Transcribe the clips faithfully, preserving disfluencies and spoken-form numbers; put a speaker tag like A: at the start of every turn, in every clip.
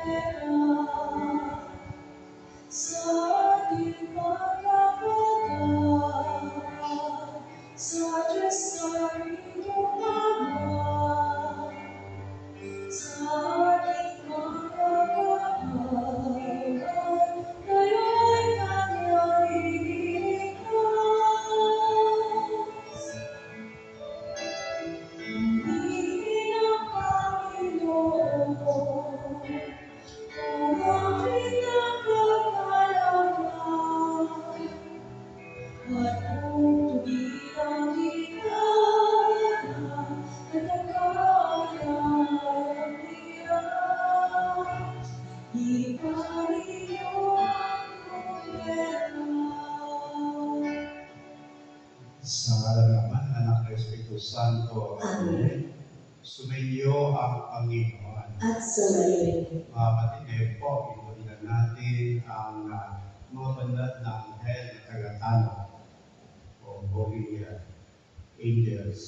A: Sa ngalan ng Ama, Anak ng Espiritu Santo. Amen. Sumainyo ang Panginoon.
B: At sumainyo.
A: Mga kapatid, po, inulinan natin ang uh, mga banal na anghel na tagatano o holy uh, angels.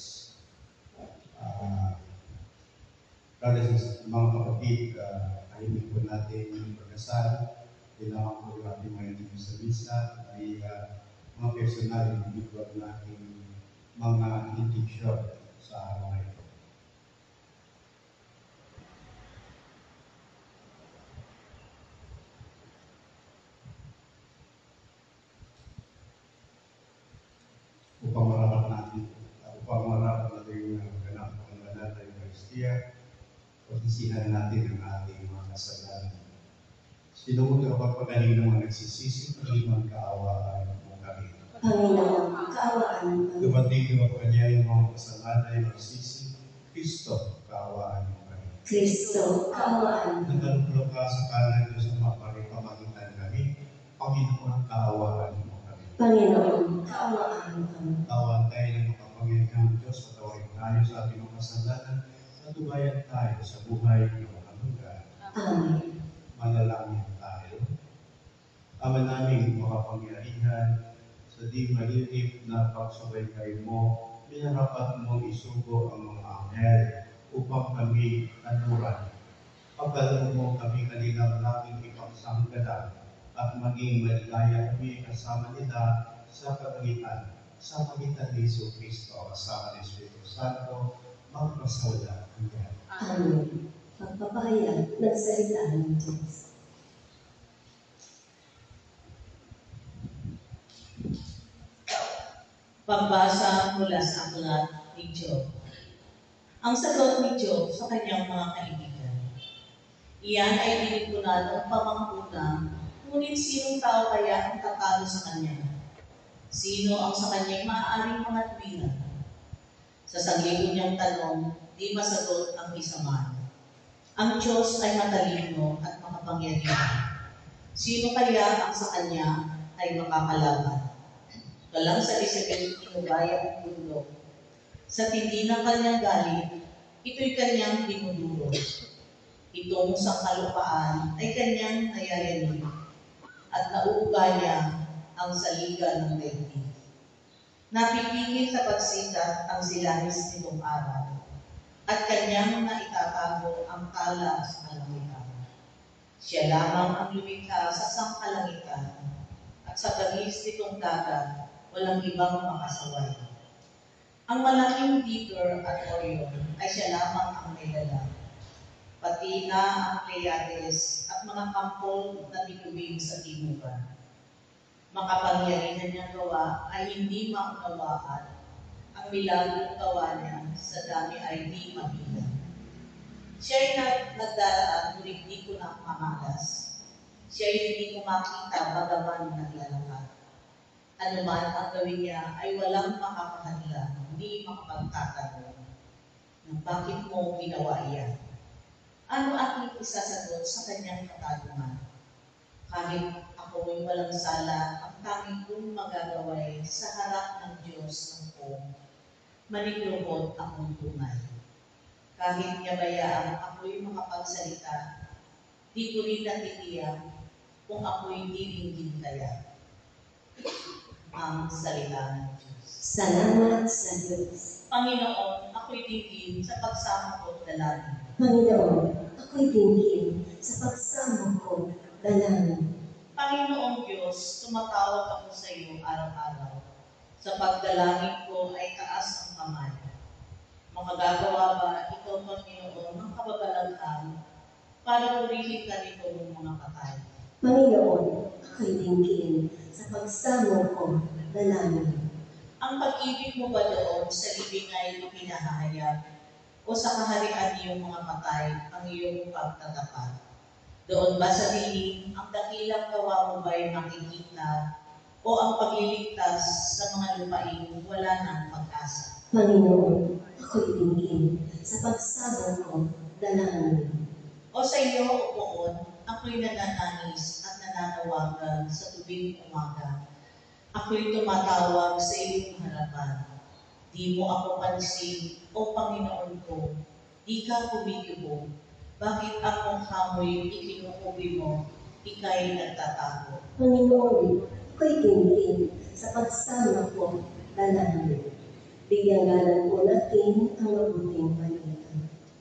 A: Uh, Brothers, mga kapatid, uh, kahilig po natin yung pag-asal. Kailangan po natin ngayon sa misa ay uh, mga personal, individual natin mga intensyon sa araw na ito. Upang marapat natin, upang marapat natin yung ganap ang banal na Eucharistia, pagsisihan natin ang ating mga kasalanan. Sino mo kapagpagaling ng mga nagsisisi, pag-ibang kaawaan mo kami.
B: Panginoon, kaawaan mo.
A: Dumating mo kanya yung mga kasalanan ay magsisi, Kristo, kaawaan mo kami.
B: Kristo, kaawaan mo.
A: Nagkalulo ka sa kanan ko sa mapagpamagitan kami, Panginoon, kaawaan mo kami.
B: Panginoon, kaawaan mo kami.
A: Kaawaan tayo ng makapangyarihan Diyos, patawarin tayo sa ating mga kasalanan, natubayan tayo sa buhay ng hanggan.
B: Amen.
A: Manalangin tayo. Ama namin makapangyarihan, sa di malilip na pagsabay mo, minarapat mong isugo ang mga anghel upang kami anuran. Pagkaloob mo kami kanila laging ipagsanggalan at maging maligaya kami kasama nila sa kagitan, sa pagitan ni Jesu Cristo, kasama ni Espiritu Santo, magpasawala hanggan.
B: Amen. Pagpapahayag ng salita ng Diyos.
C: Pagbasa mula sa aklat ni Job. Ang sagot ni Job sa kanyang mga kaibigan. Iyan ay dinipunan ng pamangkunan, ngunit sinong tao kaya ang tatalo sa kanya? Sino ang sa kanyang maaaring mga tuwiran? Sa saglihan niyang tanong, di masagot ang isa man. Ang Diyos ay matalino at makapangyarihan. Sino kaya ang sa Kanya ay makakalaban? Galang sa Isabel, inugaya ang bundok. Sa tindi ng kanyang galit, ito'y kanyang dinuduro. Itong sa kalupaan ay kanyang nayayanin. At nauuga niya ang saliga ng daigdig. Napipigil sa pagsikat ang silangis nitong araw. At kanyang naitatago ang tala sa kalangitan. Siya lamang ang lumikha sa sangkalangitan, at sa bangis nitong dagat, walang ibang makasaway. Ang malaking Dipper at Orion ay siya lamang ang may dala. Pati na ang Pleiades at mga kampol na bituin sa timugan. Makapangyarihan niyang gawa ay hindi maunawaan. Ang milagrong gawa niya sa dami ay di mabilang. Siya'y nagdaraan, ngunit di ko na mamalas. Siya'y hindi ko makita, bagaman naglalakad. Ano man ang gawin niya ay walang makakahadla, hindi makapagtatanong. Nang bakit mo ginawa iyan? Ano aking isasagot sa kanyang katanungan? Kahit ako'y walang sala, ang tanging kong magagaway sa harap ng Diyos ng kong maniglubot akong tunay. Kahit yabayaan ako'y makapagsalita, di ko rin natitiyak kung ako'y diringgin kaya. Ang salita ng Diyos.
B: Salamat sa Diyos.
C: Panginoon, ako'y dinggin sa pagsama ko't dalangin.
B: Panginoon, ako'y dinggin sa pagsamo ko, dalangin.
C: Panginoong Diyos, tumatawag ako sa iyo araw-araw. Sa pagdalangin ko ay taas ang kamay. Makagagawa ba ito, Panginoon, ng kababalaghan para purihin ka nito ng mga patay?
B: Panginoon, ako'y dinggin sa pagsamo ko, dalangin.
C: Ang pag-ibig mo ba doon sa libing ay pinahahayag o sa kaharian niyong mga patay ang iyong pagtatapat? Doon ba sa dilim, ang dakilang gawa mo ba'y makikita o ang pagliligtas sa mga lupain wala ng pag-asa?
B: Panginoon, ako'y dinggin sa pagsamo ko, dalangin.
C: O sa iyo, o poon, ako'y nanananis at nananawagan sa tubing umaga. Ako'y tumatawag sa iyong harapan. Di mo ako pansin, o Panginoon ko, di ka kumikibo. Bakit akong hamoy ikinukubi mo, ika'y nagtatago?
B: Panginoon, ako'y dinggin sa pagsamo ko, dalangin. Bigyan galang po natin ang mabuting balita.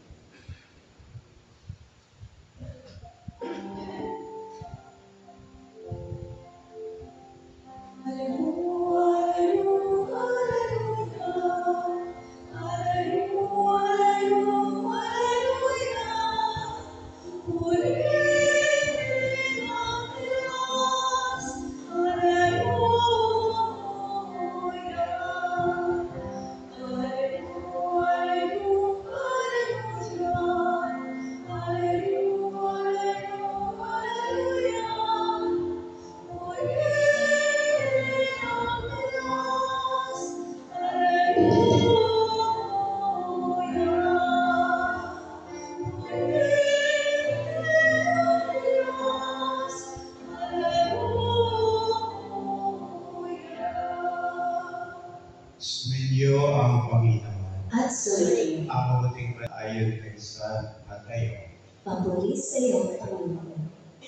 A: Sumainyo ang Panginoon.
B: At suriin,
A: Ang mabuting balita ayon kay San Mateo.
B: papuri sa iyo, Panginoon.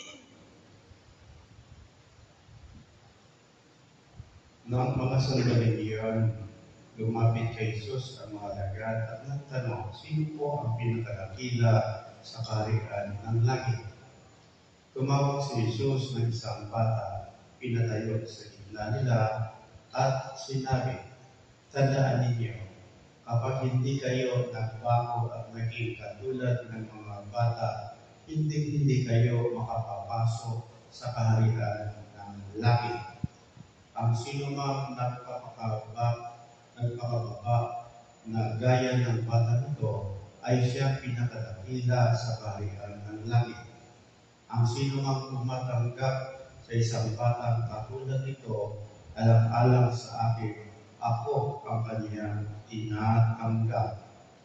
A: Noong mga sandaling iyon, lumapit kay Jesus ang mga lagat at nagtanong, sino po ang pinakadakila sa kaharian ng langit? Tumawag si Jesus ng isang bata, pinatayo sa gitna nila at sinabi, tandaan ninyo, kapag hindi kayo nagbago at naging katulad ng mga bata, hindi hindi kayo makapapasok sa kaharian ng langit. Ang sino mang nagpapakaba, nagpakababa na gaya ng bata nito ay siya pinakadakila sa kaharian ng langit. Ang sino mang tumatanggap sa isang batang katulad nito, alang-alang sa akin, ako ang kanyang tinatanggap.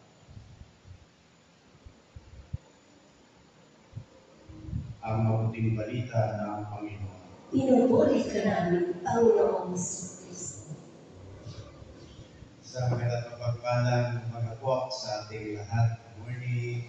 A: Ang mabuting balita ng Panginoon.
B: Pinupuri ka namin, Panginoong Kristo.
A: Sa katapagpalang mga po sa ating lahat. Good morning.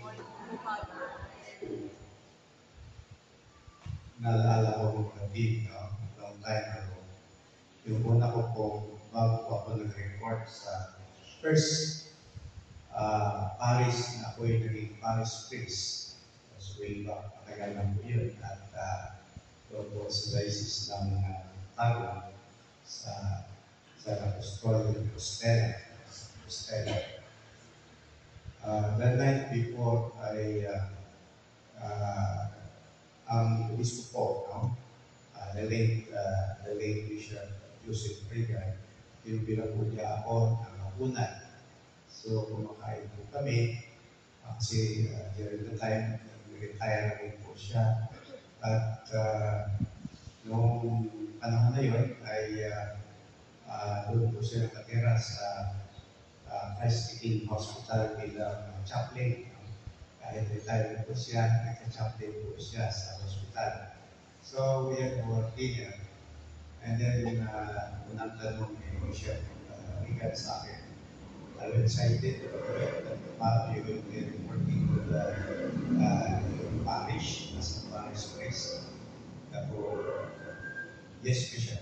A: Naalala ko mga kapatid, no? Long time ago. Yung una ko po, bago ako nag-record sa first uh, Paris na ako'y naging Paris priest. That's way back, matagal lang po yun. At uh, doon po sa diocese ng uh, Tagum sa sa Apostol de Compostela. Compostela. Uh, the night before ay uh, uh, ang obispo po, no? uh, the late uh, the late Bishop Joseph Regan, yung binabo niya ako ng hapunan. So kumakain po kami uh, kasi uh, during the time nag-retire na rin po siya. At uh, noong panahon na yun ay uh, uh, doon po siya nakatira sa uh, Christ King Hospital bilang uh, chaplain. Kahit retire na po siya, nagka-chaplain po siya sa hospital. So we had our dinner. And then, uh, unang tanong ni Bishop uh, Regan sa akin, I'm excited that uh, you will be reporting to the uh, parish as a parish priest. Ako, yes, Bishop.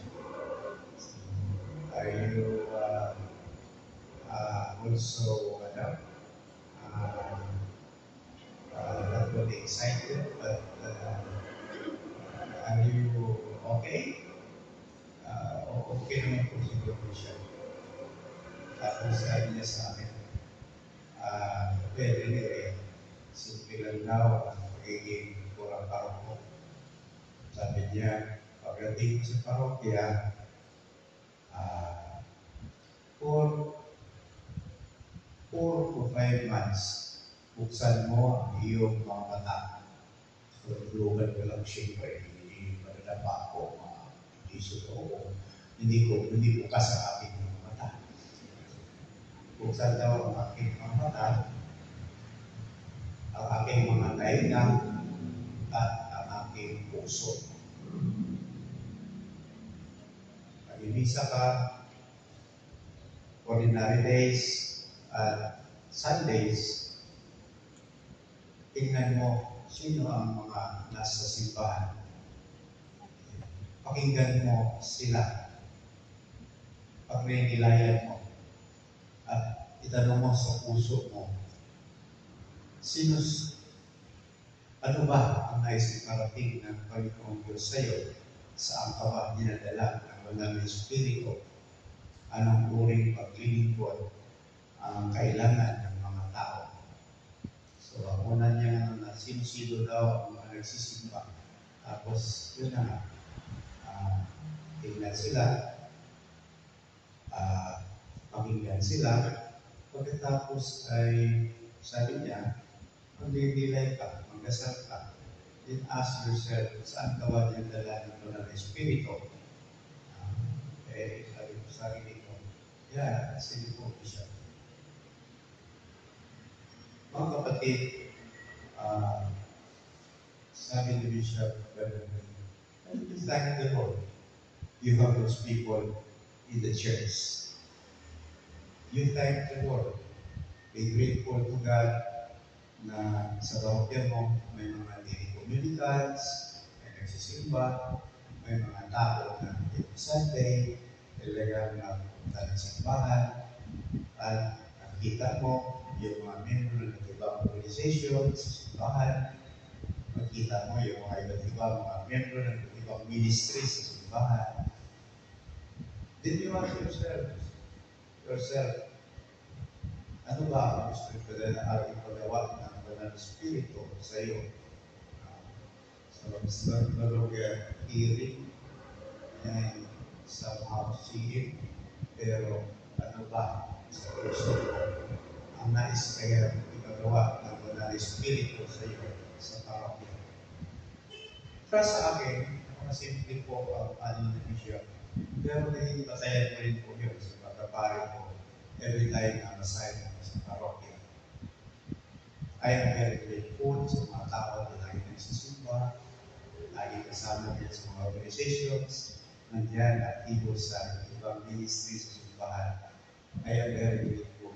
A: Are you uh, uh, also, ano, uh, uh, not really excited still, but uh, are you okay? Uh, okay naman po siguro siya. Tapos sabi niya sa akin, ah, pwede rin eh, simple lang daw ang pagiging kurang paroko. Sabi niya, pagdating ko sa parokya, ah, for four to five months, buksan mo ang iyong mga mata. Tulungan ko lang siyempre, hindi madadapa ako, mga hindi suto hindi ko, hindi bukas ang aking mga mata. Buksan daw ang aking mga mata, ang aking mga tainga, at ang aking puso. Pag-ibisa ka, ordinary days, at Sundays, tingnan mo sino ang mga nasa simbahan. Pakinggan mo sila. Pagnilayan mo. At itanong mo sa puso mo, sino, ano ba ang nais ikarating ng Panginoong Diyos sa iyo? Saan ka ba dinadala ng Banal na Espiritu? Anong uring paglilingkod ang kailangan ng mga tao? So, ang una niya na sino-sino daw ang mga nagsisimba. Tapos, yun na nga, uh, tingnan sila, uh, pakinggan sila. Pagkatapos ay, sabi niya, magdidilay ka, magdasal ka, then ask yourself, saan ka ba dinadala ng Banal na Espiritu? Uh, eh, sabi ko sa akin ito, yeah, sige po siya. Mga kapatid, uh, sabi ni Bishop, you thank the Lord. You have those people in the church. You thank the Lord. Be grateful to God na sa parokya mo may mga daily communicants, may nagsisimba, may mga tao na every Sunday, talagang nagpunta ng simbahan, at nakikita mo yung mga membro ng ibang organisasyon sa simbahan, makita mo yung mga iba't ibang mga membro ng ibang ministry sa simbahan. Then you ask yourself, yourself, ano ba ang gusto ko na aking pagawa ng Banal na Espiritu sa iyo? Uh, so, maglalog hearing and somehow seeing, pero ano ba sa puso ko ang nais kaya ipagawa ng Banal na Espiritu sa iyo sa parokya? Para sa akin, mga simple po ang ano na Bishop, pero naging batayan ko rin po yun sa pagkapari ko every time na masaya ko sa parokya. I am very grateful sa mga tao na lagi nagsisimba, lagi kasama din sa mga organizations, nandiyan aktibo sa ibang ministry sa simbahan. I am very grateful.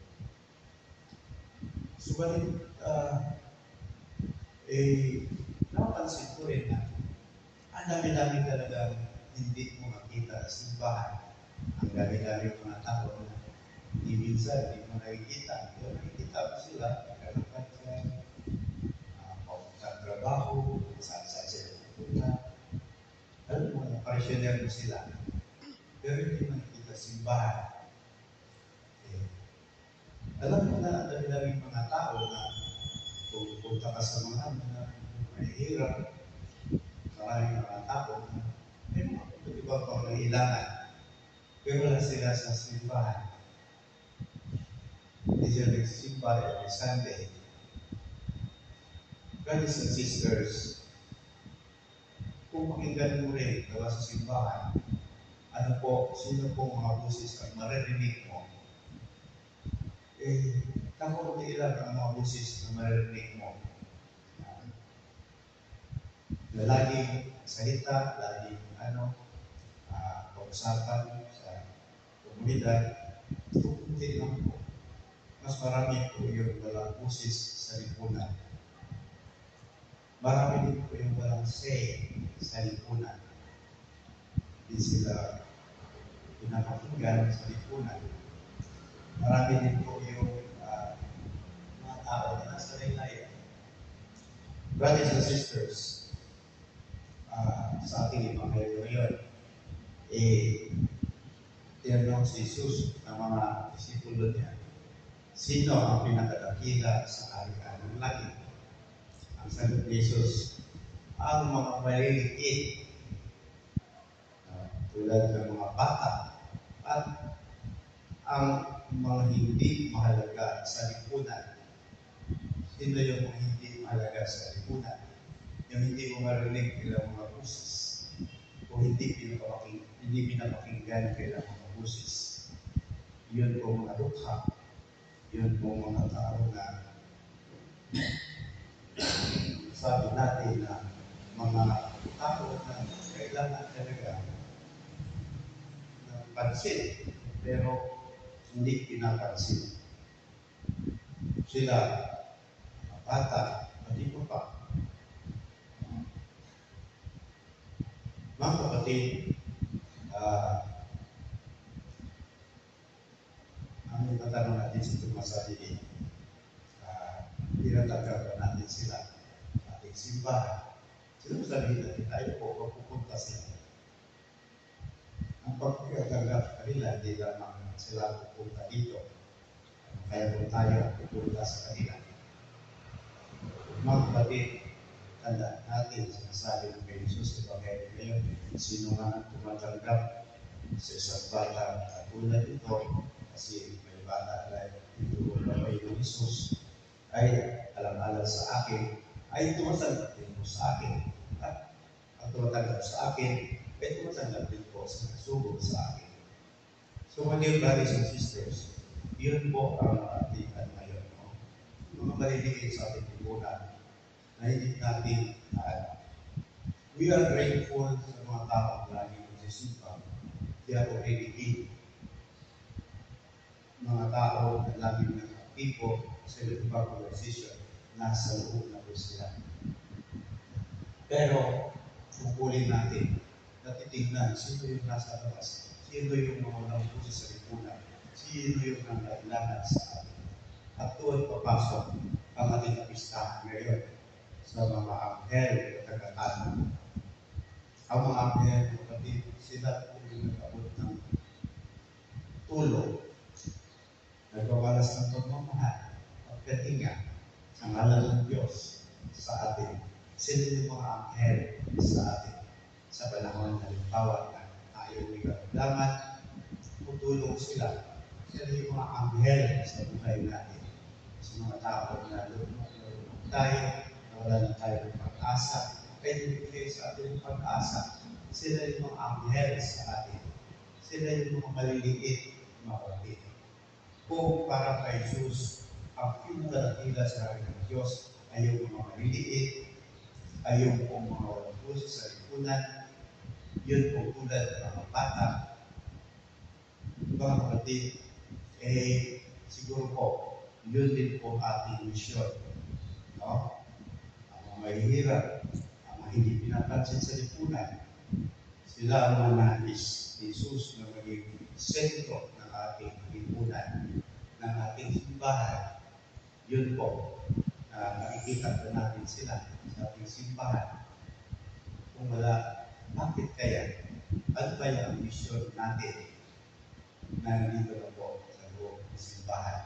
A: Subalit, uh, eh, napansin ko rin na ang dami-dami talaga hindi mo makita sa simbahan. Ang dami-dami mga tao na hindi minsan hindi mo nakikita. Pero nakikita mo sila, nagkalapat ka, uh, trabaho, saan-saan sila pupunta. Alam mo, naparisyoner mo sila. Pero hindi mo nakikita sa simbahan. Eh, alam mo na, dami-dami mga tao na kung punta ka sa mga na may hirap, maraming mga tao na may mga ibang pangailangan. Pero wala sila sa simbahan. Hindi sila nagsisimba every Sunday. Brothers and sisters, kung pakinggan mo rin gawa sa simbahan, ano po, sino po mga busis ang maririnig mo? Eh, kakunti lang ang mga busis na maririnig mo. Na laging salita, laging ano, uh, kausapan sa komunidad, kukunti lang po. Mas marami po yung walang busis sa lipunan. Marami din po yung walang say sa lipunan. Hindi sila pinapakinggan sa lipunan. Marami din po yung uh, mga tao na nasa laylayan. Brothers and sisters, uh, sa ating Ebanghelyo ngayon, eh, tinanong si Jesus ng mga disipulo niya, sino ang pinakadakila sa kaharian ng langit? Ang sagot ni Jesus, ang mga maliliit, uh, tulad ng mga bata, at ang mga hindi mahalaga sa lipunan. Sino yung mga hindi mahalaga sa lipunan? Yung hindi mo marinig kailang mga busis, o hindi pinapaking, hindi pinapakinggan kailang mga busis. Yun po mga dukha. Yun po mga tao na sabi natin na mga tao na kailangan talaga ng pansin, pero hindi pinapansin. Sila, mga bata, pati pa pa. Mga kapatid, uh, ang ipatanong natin sa tumasali, uh, tinatagkapan natin sila ating simbahan. Sino sabihin natin tayo po, pupunta sila. Ang pagkakaganggap kanila, hindi lamang sila pupunta dito. Kaya po tayo pupunta sa kanila. Mga kapatid, tanda natin, sinasabi ng kay Jesus, Ebanghelyo ngayon, sino nga tumatanggap sa isang bata katulad ito, kasi may bata na ito babay ng Jesus, ay alam-alam sa akin, ay tumatanggap din po sa akin. At ang tumatanggap sa akin, ay tumatanggap din po sa nagsugod sa akin. So, my dear brothers and sisters, yun po ang ating ngayon. No? Mga mariligid sa ating lipunan, na hindi natin naalam. We are grateful sa mga taong lagi nagsisipa. They are already in. Mga tao na lagi nag-aktibo sa ibang organization, nasa loob na po sila. Pero, pupulin natin, natitignan, sino yung nasa labas, sino yung mga nabubusi sa lipunan, sino yung nangailangan sa atin. At doon papasok ang ating kapistahan ngayon sa mga anghel at tagatan. Ang mga anghel, kapatid, sila po yung nag-abot ng tulong, nagwawalas ng pagmamahal at katinga sa ngalan ng Diyos sa atin. Sila yung mga anghel sa atin sa panahon na halimbawa na tayo may karamdaman, tutulong sila. Sila yung mga anghel sa buhay natin. Sa mga tao na lumulong tayo, wala na tayo ng pag-asa, kaya bibigay sa atin ng pag-asa. Sila yung mga anghel sa atin. Sila yung mga maliliit, mga kapatid. Kung para kay Jesus, ang pinagdadakila sa akin ng Diyos ay yung mga maliliit, ay yung kung mga walang puso sa lipunan, yun po tulad ng mga bata. Mga kapatid, eh, siguro po, yun din po ating misyon. No? Mahihirap, ang mga hindi pinapansin sa lipunan, sila ang mga nais ni Jesus na maging sentro ng ating lipunan, ng ating simbahan. Yun po, uh, nakikita po natin sila sa ating simbahan. Kung wala, bakit kaya? Ano kaya ang misyon natin na nandito na po sa loob ng simbahan?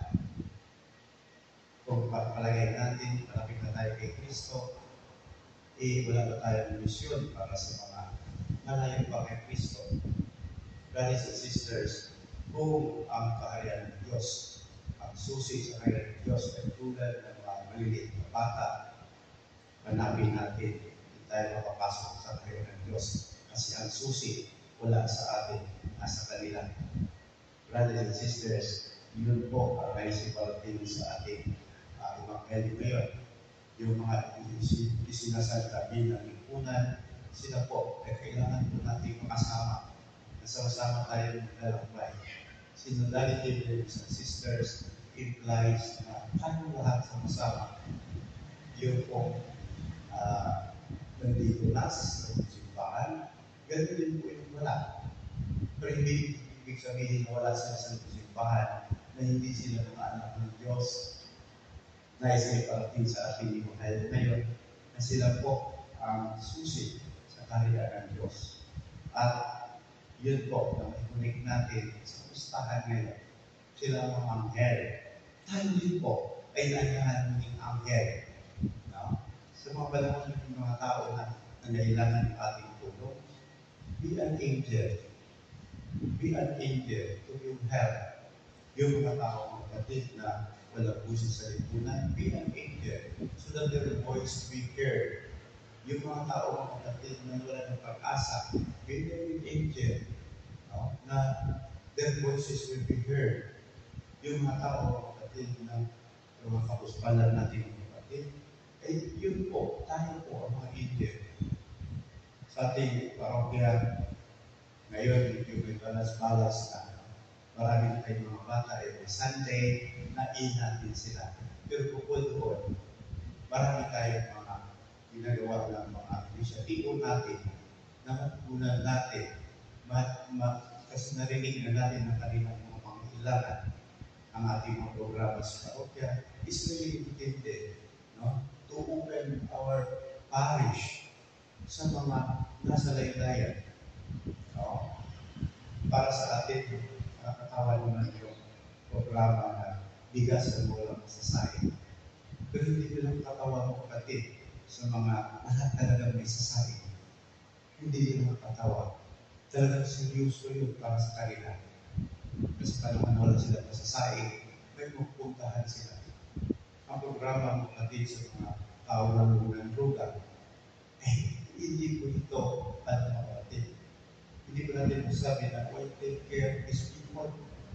A: Kung palagay natin, malapit na tayo kay Kristo, eh, wala ba tayong misyon para sa mga malayo pa kay Kristo? Brothers and sisters, kung ang kaharian ng Diyos, ang susi sa kaharian ng Diyos ay tulad ng mga maliliit na bata, hanapin natin, hindi tayo makapasok sa kaharian ng Diyos. Kasi ang susi wala sa atin, nasa kanila. Brothers and sisters, yun po ang naisipan natin sa ating uh, Ebanghelyo ngayon. Yung mga isinasalta bilang lipunan, sila po, ay kailangan po natin makasama. Nasama-sama tayo ng lalakbay. Synodality, brothers and sisters, implies na tayo lahat sama-sama. Yung po, uh, nandito na sa simbahan, ganun din po yung wala. Pero hindi ibig sabihin na wala sila sa simbahan, na hindi sila mga anak ng Diyos, nais ay parating sa ating buhay ngayon. na sila po ang susi sa kaharian ng Diyos. At yun po, na i-connect natin sa pustahan ngayon. Sila ang mga anghel. Tayo din po ay nailangan ng anghel. No? Sa mga panahon ng mga tao na nangailangan ng ating tulong, be an angel. Be an angel to your help. Yung mga tao kapatid na wala puso sa lipunan, be an angel so that their voice be heard. Yung mga tao mga kapatid na wala ng pag-asa, be an angel, no? Na their voices will be heard. Yung mga tao mga kapatid na mga kapuspalan natin mga kapatid, eh yun po, tayo po ang mga angel. Sa ating parokya, ngayon medyo may balas-balas na marami tayong mga bata every Sunday na natin sila. Pero bukod doon, marami tayong mga ginagawa ng mga inisyatibo natin na matutunan natin ma, ma, kasi narinig na natin ng kanilang mga pangailangan ang ating mga programa sa parokya is really intended, no? To open our parish sa mga nasa laylayan, no? Para sa atin, nakakatawa naman yung programa na bigas na mula masasahin. Pero hindi ko lang katawa mo kapatid sa mga lahat talagang may sasahin. Hindi nila makatawa. Talagang seryoso yun para sa kanila. Kasi panahon wala sila masasahin, may magpuntahan sila. Ang programa mo kapatid sa mga tao ng unang droga, eh, hindi po ito ano mga kapatid. Hindi ko natin masabi na why take care of these people.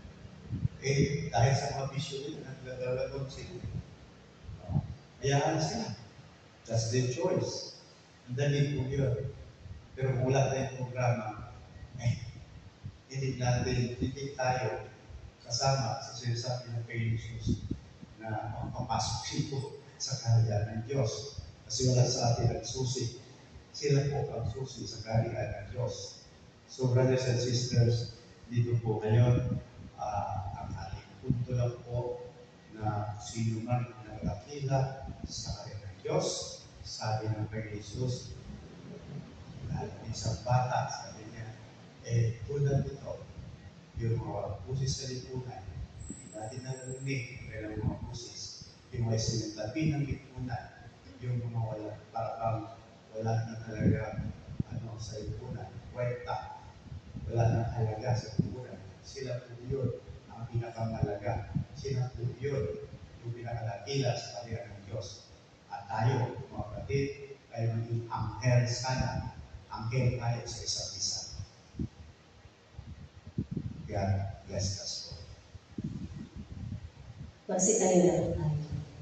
A: Eh, dahil sa mga bisyo nila, naglalagawag sila. No? Hayaan sila. That's their choice. Ang dali po yun. Pero kung wala tayong programa, eh, hindi natin, hindi tayo kasama sa sinasabi ng kay Jesus na magpapasok sito sa kaharian ng Diyos. Kasi wala sa atin ang susi. Sila po ang susi sa kaharian ng Diyos. So brothers and sisters, dito po ngayon, uh, ang ating punto lang po na sino man na nakakila sa kaharian ng Diyos, sabi ng kay Jesus, dahil isang bata, sabi niya, eh, tulad nito, yung mga pusis sa lipunan, hindi natin nalarinig kaya ng mga pusis, yung may sinitabi ng lipunan, yung mga wala, parang wala na talaga ano, sa lipunan, kwenta, wala na halaga sa lipunan. Sila po yun ang pinakamalaga. Sila po yun yung pinakalakila sa kaharian ng Diyos. At tayo, mga kapatid, tayo maging anghel sana. Anghel tayo sa isa't isa. God bless us all.
B: Magsitayo na po tayo.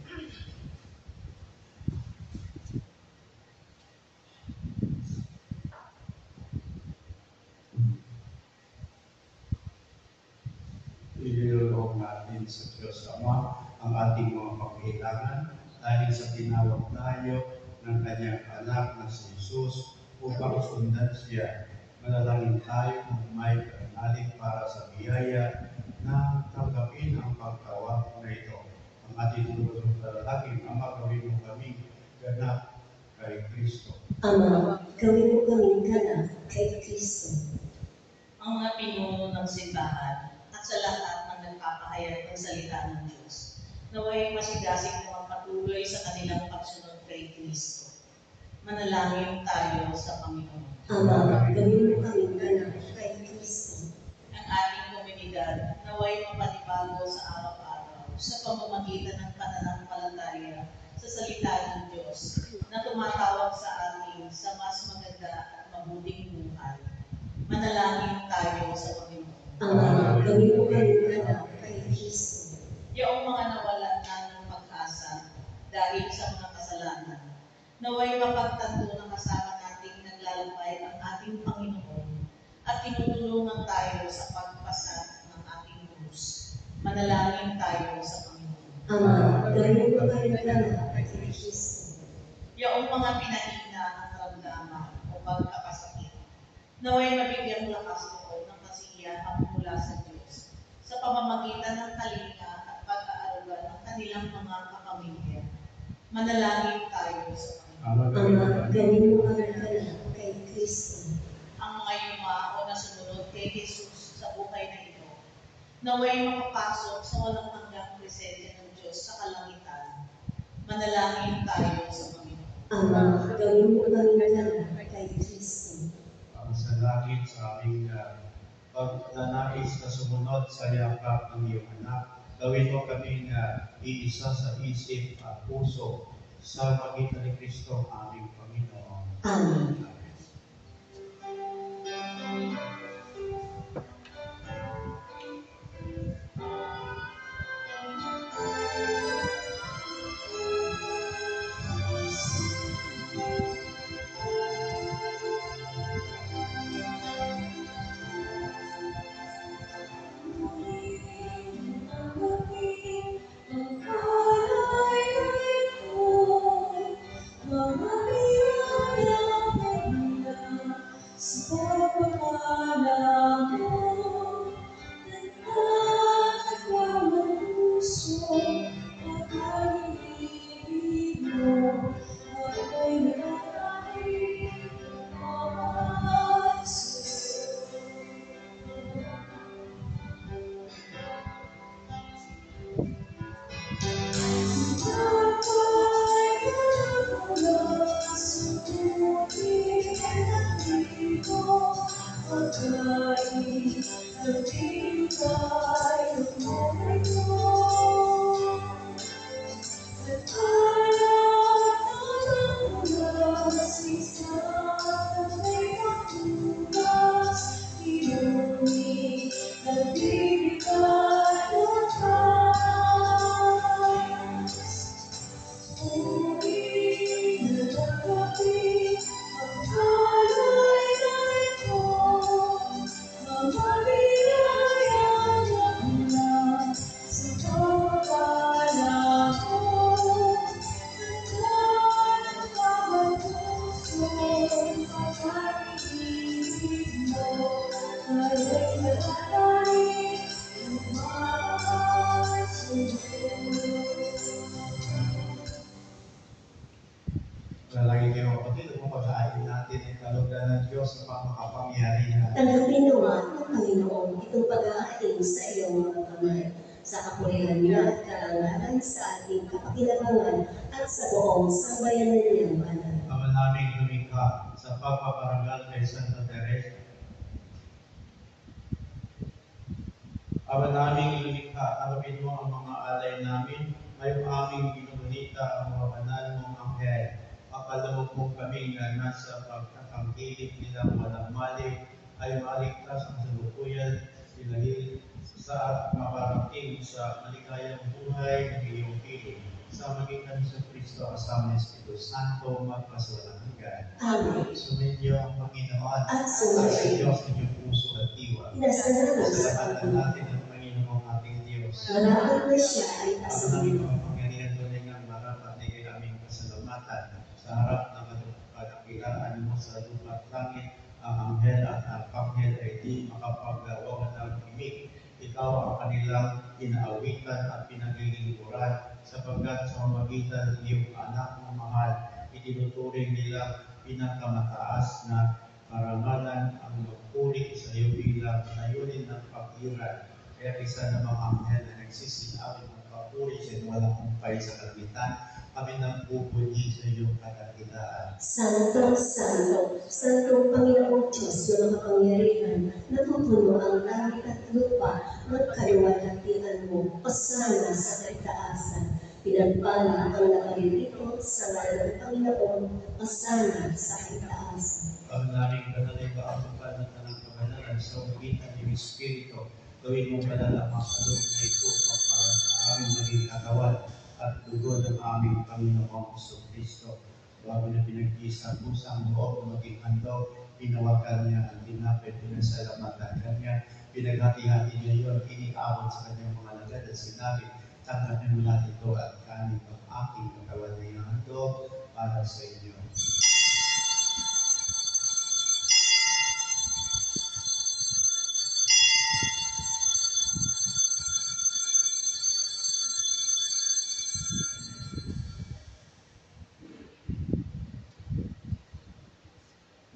A: Ililoob natin sa Diyos Ama ang ating mga pangailangan dahil sa tinawag tayo ng kanyang anak na si Jesus upang sundan siya. Manalangin tayo kung may karanalig para sa biyaya na tanggapin ang pagtawag na ito. Ang ating tulong na lalaki, Ama, gawin mo kami ganap kay Kristo.
B: Ama, gawin mo kaming ganap kay Kristo.
C: Ang mga pinuno ng simbahan at sa lahat ng nagpapahayag ng salita ng Diyos, naway masigasig mo ang patuloy sa kanilang pagsunod kay Kristo. Manalangin tayo sa Panginoon.
B: Ama, gawin mo kaming ganap kay Kristo.
C: Ang ating komunidad naway mapanibago sa araw-araw sa pamamagitan ng pananampalataya sa salita ng Diyos na tumatawag sa atin sa mas maganda at mabuting buhay. Manalangin tayo sa Panginoon.
B: Ama, gawin mo kaming ganap kay Kristo.
C: Yaong mga nawalan na ng pag-asa dahil sa mga kasalanan, naway mapagtanto na kasama nating naglalakbay ang ating Panginoon at tinutulungan tayo sa pagpasa ng ating krus. Manalangin tayo sa Panginoon.
B: Ama, gawin mo kaming ganap kay Kristo.
C: Yaong mga pinahina ng karamdaman o pagkakasakit, naway mabigyan lakas loob ng kasiyahan mula sa Diyos sa pamamagitan ng kalinga at pag-aaruga ng kanilang mga kapamilya. Manalangin tayo sa Panginoon.
A: Ama,
B: Ama, gawin mo ang alala kay Kristo.
C: Ang mga yumao na sumunod kay Jesus sa buhay na ito, naway makapasok sa walang hanggang presensya ng Diyos sa kalangitan. Manalangin tayo sa Panginoon.
B: Ama, gawin mo ang alala kay Kristo.
A: Ang sa langit sa aming uh, pagnanais na sumunod sa yakap ng iyong anak, gawin mo kaming uh, iisa sa isip at puso sa magitan ni Kristo aming Panginoon.
B: Amen.
A: Lalagay kayo kapatid, kung pagkain natin ang kalugdan ng Diyos sa pagmakapangyarihan.
B: Tanggapin nawa ng Panginoon itong pag-aating sa iyong mga kamay, sa kapurihan niya at karangalan sa ating kapakinabangan at sa buong sambayanan niyang banal.
A: Ama naming lumikha sa pagpaparangal kay Santa Teresa. Ama naming lumikha, tanggapin mo ang mga alay namin, ngayong aming binubunita ang mga banal mong anghel. Pakalawag mo kami na nasa pagkakangkilik nilang walang mali, ay maligtas ang salukuyan, silahil sa maparating sa maligayang buhay ng iyong piling. Sa magitan sa Kristo kasama ng Espiritu Santo, magpasawalang hanggan.
B: Amen.
A: Sumainyo ang Panginoon
B: At
A: at
B: sumainyo.
A: sa Diyos ng iyong puso at diwa.
B: Pinasalamat sa
A: Pasalamatan
B: Panginoon.
A: natin ang Panginoong ating Diyos.
B: Malapit na siya ay
A: Ang
B: nasa
A: aming
B: mundo.
A: mga pangyarihan tunay ng marapat ay kay aming pasalamatan sa harap ng kadakilaan mo sa lupa at langit. Ang anghel at arkanghel ay di makapagawa ng imig. Ikaw ang kanilang inaawitan at pinaglilingkuran sapagkat sa magitan ng iyong anak na mahal, itinuturing nila pinakamataas na karangalan ang magpuri sa iyo bilang layunin ng pag-iral. Kaya isa ng mga anghel na nagsisinawin ng papuri sa walang humpay sa kalangitan, kami nang pupunyi sa iyong kadakilaan.
B: Santo, Santo, Santo Panginoong Diyos na makapangyarihan, napupuno ang langit at lupa, magkaluwalhatian mo, pasana sa kaitaasan. Pinagpala ang nakaririto sa ngalan ng Panginoon, pasana sa kaitaasan.
A: Ang naming banal ay kaatupan ng tanang kabanalan sa ugitan ng Espiritu. Gawin mo banal ang mga kaloob na ito para sa aming maging katawan at dugo ng aming Panginoong Kristo. Bago na pinag-iisang pusang loob na maging handog, pinawakan niya ang tinapay, pinasalamatan kanya, pinaghati-hati niya yun, iniabot sa kanyang mga lagad at sinabi, tanggapin mo natin ito at kanin ang aking katawan na iyong handog para sa inyo.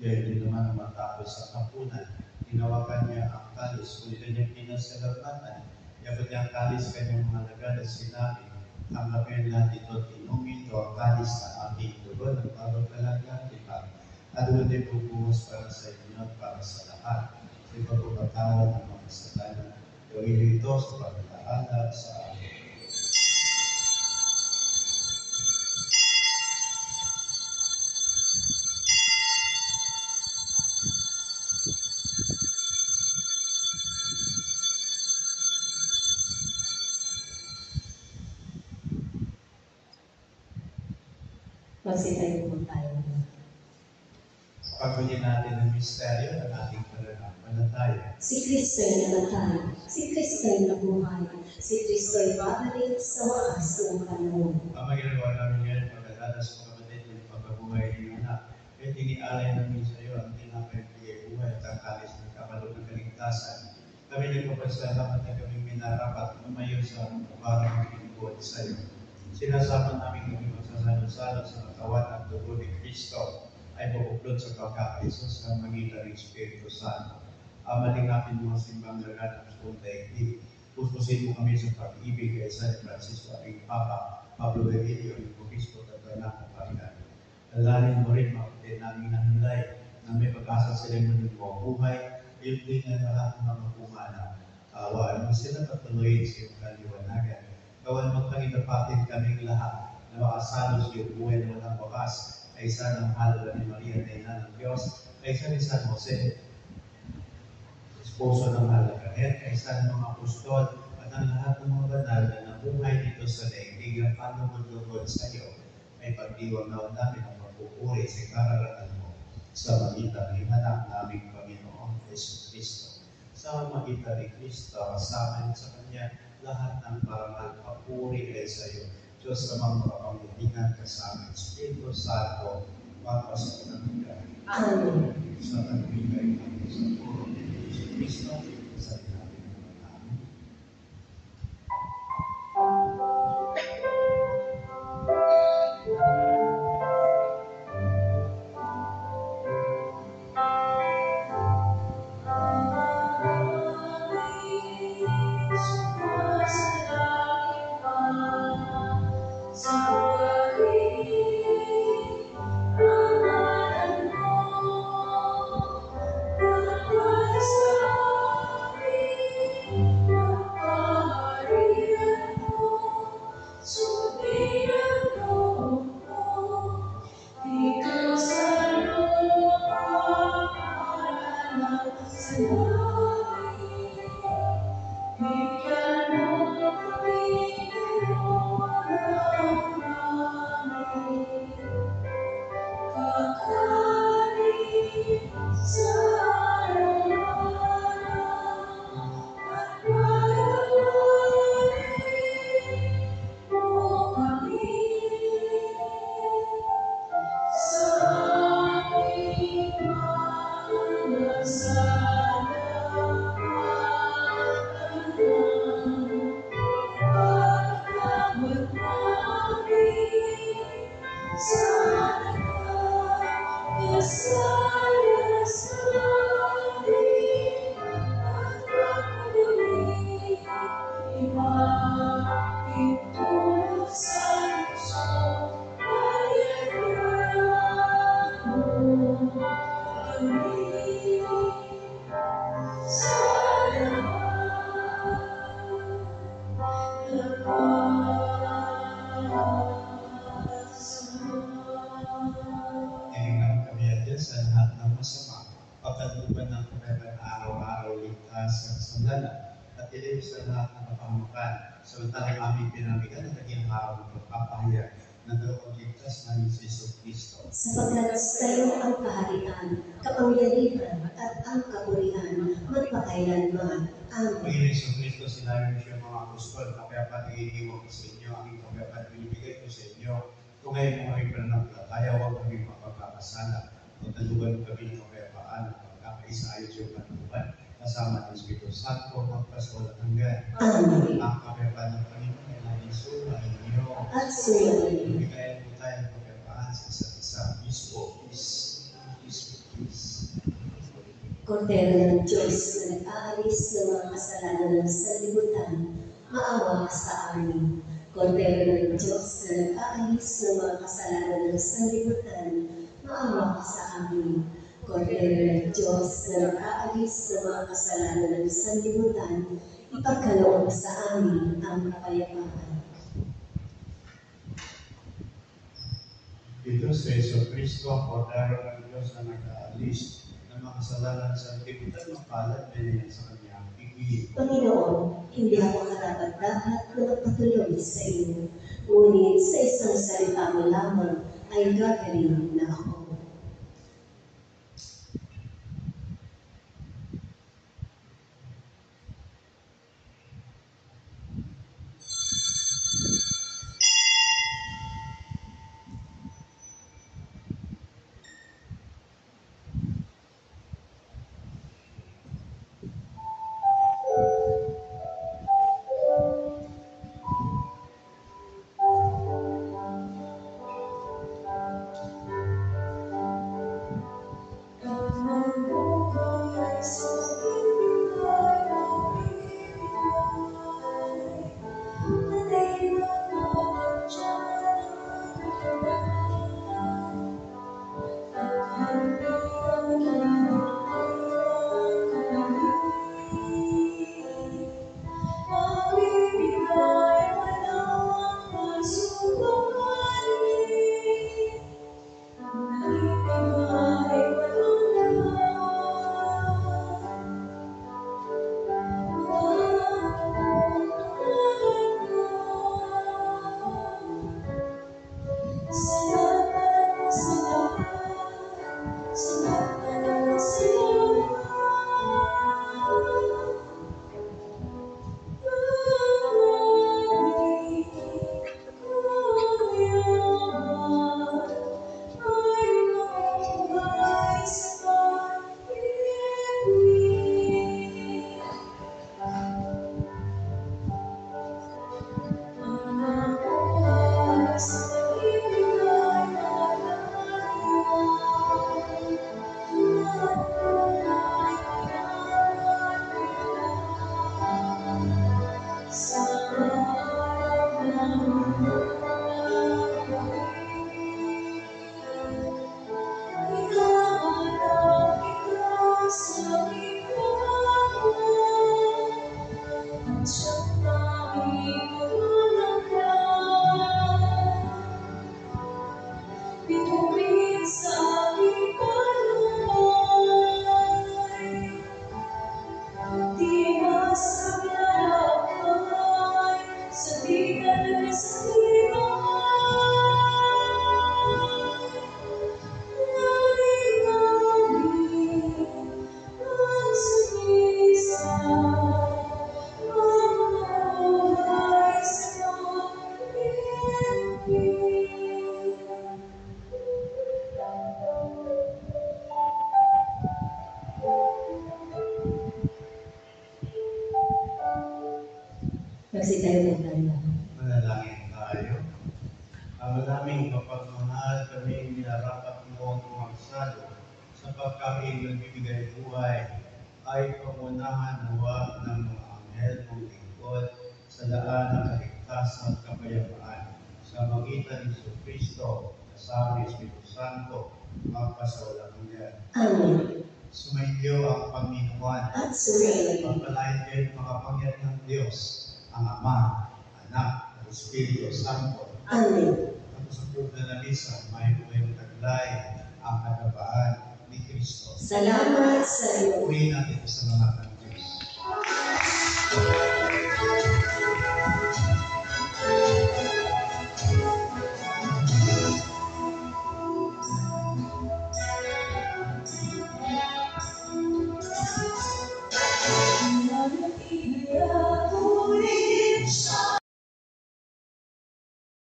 A: Gayon din naman matapos sa kapunan, tinawagan niya ang kalis, kung kanyang pinasalamatan, yabot niya ang kalis kanyang mga nagad at sinabi, tanggapin natin ito, inumin ito ang kalis na aking dugo ng pagkakalang kita, at doon din pupuhos para sa inyo at para sa lahat. Sa ipagpapatawan ng mga kasalanan, gawin niyo ito sa pagkakaala sa akin.
B: Magsitayo po tayo.
A: Pagpili natin ang misteryo ng ating pananampalataya.
B: Si Kristo'y namatay, si Kristo'y nabuhay, si Kristo'y babalik sa wakas ng panahon.
A: Ang magagawa namin ngayon, pagkadalas mga kapatid, ng pagkabuhay ng anak, kaya tinialay namin sa iyo ang tinapay bigay buhay at ang kalis ng kapaloob ng kaligtasan. Kami nagpapasalamat na kami minarapat lumayo sa parang lingkod sa iyo. Sinasama namin kami magsasalo-salo sa katawan at dugo ni Kristo ay bubuklod sa pagkakaisa sa magitan ng Espiritu Santo. Amaling natin mga simbang laganap sa buong daigdig. Puspusin mo kami sa pag-ibig kay San Francisco aking Papa, Pablo Benito, ang Obispo at Anak ng Panginoon. Alalin mo rin mga kapatid namin na nilay na may pag-asa sila muling buhay, yun din ang lahat ng mga pumana. Kawaan mo sila patuloyin sa iyong kaliwanagan. Gawan mo kami dapatin kaming lahat na makasalo sa iyong buhay na walang wakas, kaysa ng mahal ni Maria na ina ng Diyos, kaysa ni San Jose, esposo ng mahal na Ganet, kaysa ng mga apostol, at ang lahat ng mga banal na nabuhay dito sa daigdig ang panumundugod sa iyo, ay pagdiwang na namin ang magpupuri sa kararangan mo sa magitan ng anak naming Panginoong Yesu Cristo. Sa magitan ni Cristo, kasama niya sa Kanya, lahat ng parangal papuri ay sa iyo. Diyos sa mga makapangyarihan kasama Espiritu Santo, magpasa ng mga
B: Amen.
A: sa nagbigay ng sa puro ni Yesu Cristo, sa inabi ng amin. Tingnan kami at Diyos sa lahat ng masama, pagkatupan ng kapayapaan araw-araw ligtas sa sandala, at ilim sa lahat ng kapahamakan, samantalang aming pinamigan at naging araw ng pagpapahayag na dalawang ligtas namin si Yesu Cristo.
B: Sapagkat sa iyo ang kaharian, kapangyarihan at ang kapurihan, magpakailanman. Amen.
A: Panginoon Yesu Cristo, sinabi mo siya mga apostol, kapayapaan iiwan ko sa inyo, ang kapayapaan binibigay ko sa inyo. Kung ngayon mo kami pananampalataya, huwag kami mapagkakasala. Magtalugan mo kami ng kapayapaan at pagkakaisayos yung kanuban, kasama ng Espiritu Santo, magpasawalang hanggan.
B: Amen.
A: Ang kapayapaan ng Panginoon ay naging sumayin niyo.
B: At sumayin.
A: Bigayan mo tayo ng kapayapaan sa isa't isa. Peace po, peace, peace, peace.
B: Kordero ng Diyos na nag-aalis ng mga kasalanan ng sanlibutan, maawa ka sa amin. Kordero ng Diyos na nag-aalis ng mga kasalanan ng sanlibutan, maawa ka sa amin. Kordero ng Diyos na nag-aalis ng mga kasalanan ng sanlibutan, ipagkaloob sa amin ang kapayapaan.
A: Ito si Yesu Cristo, ang Kordero ng Diyos na nag-aalis ng mga kasalanan sa libutan, mapalad na niya sa kanyang pigil.
B: Panginoon, hindi ako karapat-dapat na magpatuloy sa iyo, ngunit sa isang salita mo lamang ay gagaling na ako. Magsitayo po tayo.
A: Manalangin tayo. Ang naming kapagmahal, kami nilarapat mo magsalo sa pagkain nagbibigay buhay ay pangunahan nawa ng mga anghel mong lingkod sa daan ng kaligtasan at kapayapaan sa magitan ni Jesu Cristo kasama ni Espiritu Santo magpasawalang hanggan.
B: Amen.
A: Sumainyo ang Panginoon
B: At sumayin po.
A: Pagpalain kayo ng makapangyarihan ng Diyos, ang Ama, Anak, at Espiritu Santo.
B: Amen.
A: Ang sa na nalisa, may buhay ng taglay ang katapaan ni Kristo.
B: Salamat sa iyo.
A: Uwi natin sa mga